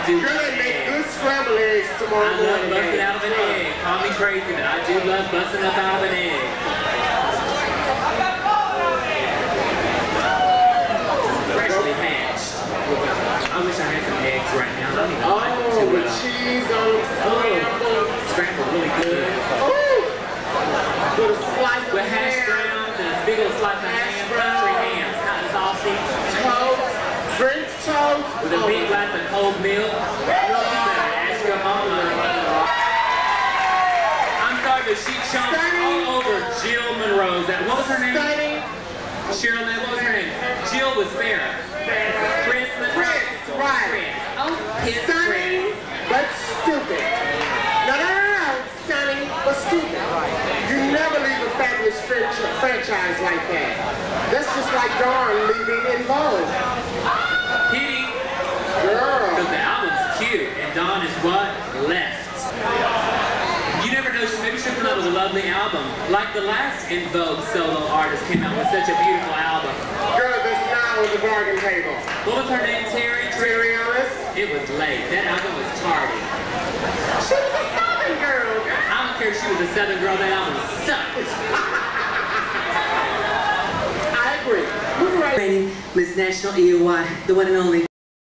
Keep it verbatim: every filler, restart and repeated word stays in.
do Girl, love they make eggs. good scrambled eggs tomorrow I love morning. busting out of an egg. Call me crazy, but I do love busting up out of an egg. Freshly hatched. I wish I had some eggs right now. I don't even Oh, like them too with well. cheese on the scramble. Scrambled really good. Oh, with a slice of With hash ham. brown, this big old slice of ham, country ham, hot and saucy. Toast, French toast. With a big glass of cold milk. You better ask your mama. I'm sorry, but she chomped all over Jill Munro's. That, what was her name? Stunning. Cheryl, what was her name? Jill was Farrah. Chris Munro. Chris, right. Oh, his Stunning, but stupid. No, no, no, no. Stunning, but stupid. You never leave a fabulous franchise like that. That's just like Dawn leaving in Vogue. Kitty. Girl. Because the album's cute, and Dawn is what? Left. You never know, she maybe she'll come out with a lovely album. Like the last In Vogue solo artist came out with such a beautiful album. Girl, that's now on the bargain table. What was her name? Terry? Terry Ellis. It was late. That album was tardy. She was a Southern girl, girl. I don't care if she was a Southern girl, that album sucked. I agree. Moving right. Miss National E O Y, the one and only.